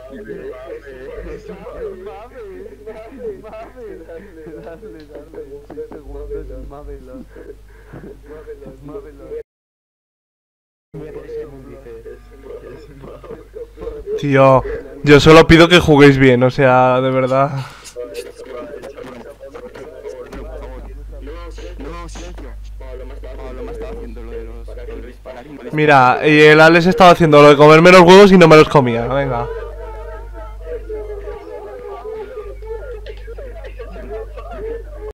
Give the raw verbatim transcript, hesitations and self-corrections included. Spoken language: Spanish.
Es un mame, es un mame. Dale, dale, seis segundos, es Mamelon. Es Mamelon. Tío, yo solo pido que juguéis bien, o sea, de verdad. Mira, y el Alex estaba haciendo lo de comerme los huevos y no me los comía, venga.